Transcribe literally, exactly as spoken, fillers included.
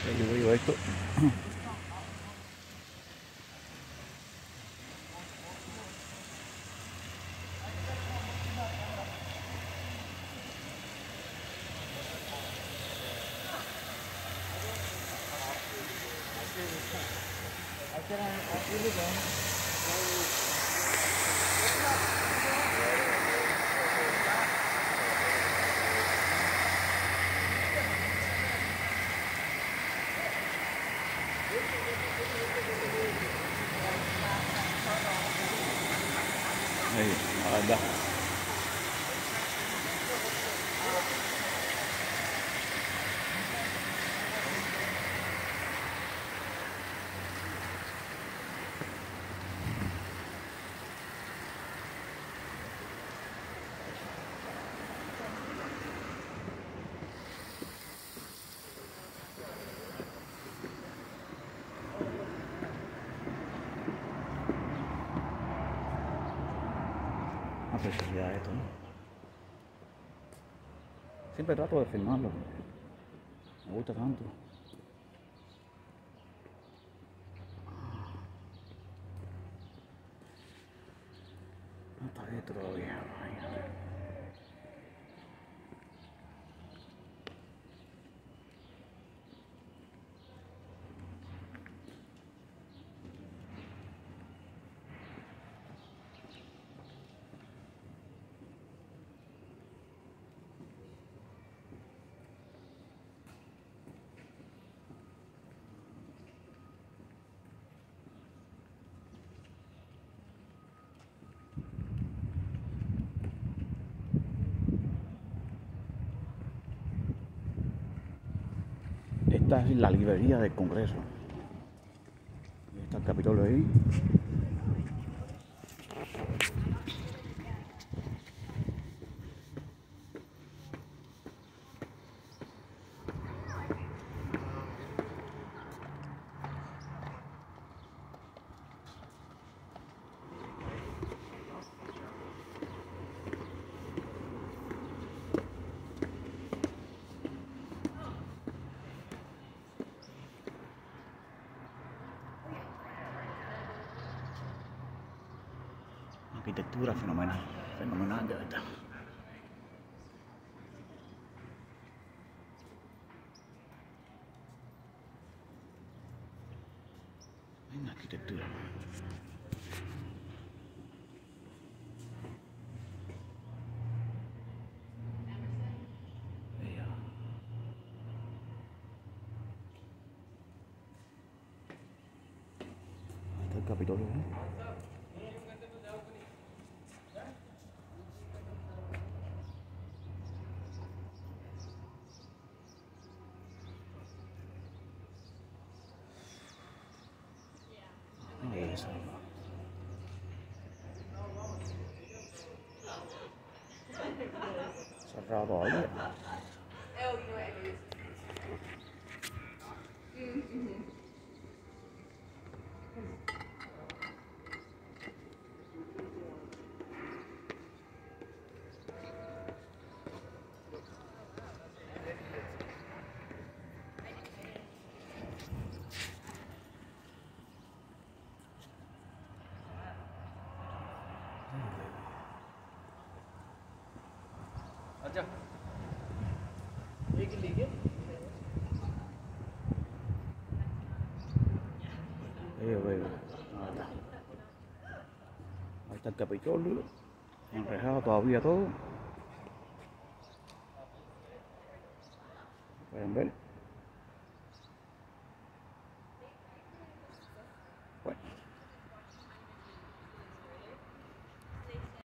Yo digo esto. Ahí, la verdad. Una preciosidad esto, ¿no? Siempre trato de filmarlo. Me gusta tanto. No está esto todavía. Ay, esta es la librería del Congreso. Ahí está el Capitolio ahí. Arquitectura fenomenal, fenomenal de verdad. Una arquitectura. Ella. Ahí está el Capitolio, ¿eh? Eso. Cerrado todavía. अच्छा एक लीजिए Ahí, ahí, ahí está. Ahí está el Capitolio. Enrejado todavía todo. Pueden ver.